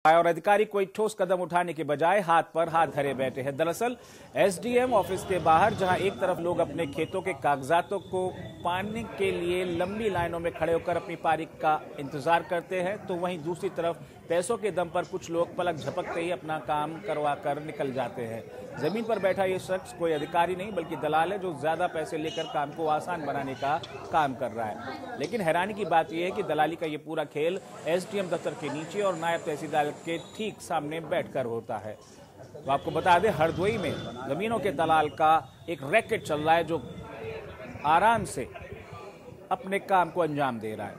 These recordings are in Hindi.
और अधिकारी कोई ठोस कदम उठाने के बजाय हाथ पर हाथ धरे बैठे हैं। दरअसल एसडीएम ऑफिस के बाहर जहां एक तरफ लोग अपने खेतों के कागजातों को पाने के लिए लंबी लाइनों में खड़े होकर अपनी पारी का इंतजार करते हैं, तो वहीं दूसरी तरफ पैसों के दम पर कुछ लोग पलक झपकते ही अपना काम करवा कर निकल जाते हैं। जमीन पर बैठा ये शख्स कोई अधिकारी नहीं बल्कि दलाल है, जो ज्यादा पैसे लेकर काम को आसान बनाने का काम कर रहा है। लेकिन हैरानी की बात यह है कि दलाली का ये पूरा खेल एसडीएम दफ्तर के नीचे और नायब तहसीलदार के ठीक सामने बैठकर होता है। तो आपको बता दें, हरदोई में जमीनों के दलाल का एक रैकेट चल रहा है, जो आराम से अपने काम को अंजाम दे रहा है।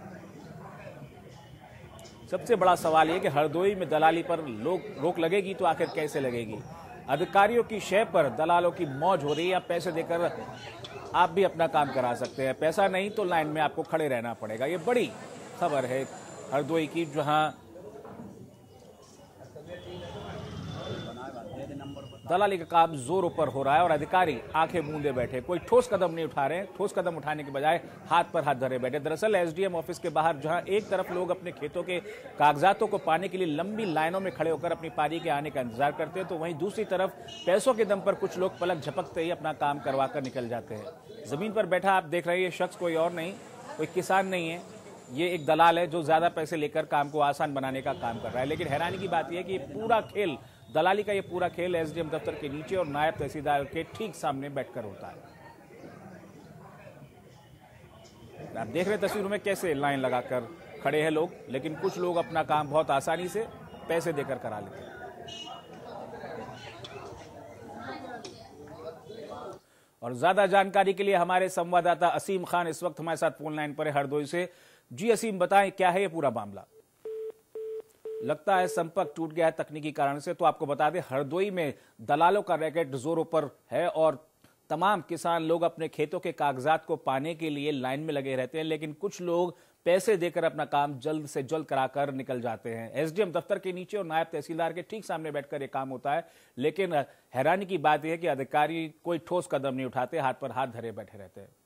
सबसे बड़ा सवाल यह कि हरदोई में दलाली पर रोक लगेगी तो आखिर कैसे लगेगी? अधिकारियों की शय पर दलालों की मौज हो रही है। या पैसे देकर आप भी अपना काम करा सकते हैं, पैसा नहीं तो लाइन में आपको खड़े रहना पड़ेगा। ये बड़ी खबर है हरदोई की, जहां दलाली का काम जोरों पर हो रहा है और अधिकारी आंखें मूंदे बैठे, कोई ठोस कदम नहीं उठा रहे हैं। ठोस कदम उठाने के बजाय हाथ पर हाथ धरे बैठे। दरअसल एसडीएम ऑफिस के बाहर जहां एक तरफ लोग अपने खेतों के कागजातों को पाने के लिए लंबी लाइनों में खड़े होकर अपनी पारी के आने का इंतजार करते हैं, तो वहीं दूसरी तरफ पैसों के दम पर कुछ लोग पलक झपकते ही अपना काम करवा कर निकल जाते हैं। जमीन पर बैठा आप देख रहे हैं, ये शख्स कोई और नहीं, कोई किसान नहीं है, ये एक दलाल है जो ज्यादा पैसे लेकर काम को आसान बनाने का काम कर रहा है। लेकिन हैरानी की बात यह है कि पूरा खेल, दलाली का ये पूरा खेल एसडीएम दफ्तर के नीचे और नायब तहसीलदार के ठीक सामने बैठकर होता है। आप देख रहे तस्वीरों में कैसे लाइन लगाकर खड़े हैं लोग, लेकिन कुछ लोग अपना काम बहुत आसानी से पैसे देकर करा लेते हैं। और ज्यादा जानकारी के लिए हमारे संवाददाता असीम खान इस वक्त हमारे साथ फोन लाइन पर है हरदोई से। जी असीम, बताएं क्या है ये पूरा मामला? लगता है संपर्क टूट गया है तकनीकी कारण से, तो आपको बता दें हरदोई में दलालों का रैकेट जोरों पर है और तमाम किसान लोग अपने खेतों के कागजात को पाने के लिए लाइन में लगे रहते हैं, लेकिन कुछ लोग पैसे देकर अपना काम जल्द से जल्द कराकर निकल जाते हैं। एसडीएम दफ्तर के नीचे और नायब तहसीलदार के ठीक सामने बैठकर यह काम होता है, लेकिन हैरानी की बात यह है कि अधिकारी कोई ठोस कदम नहीं उठाते, हाथ पर हाथ धरे बैठे रहते हैं।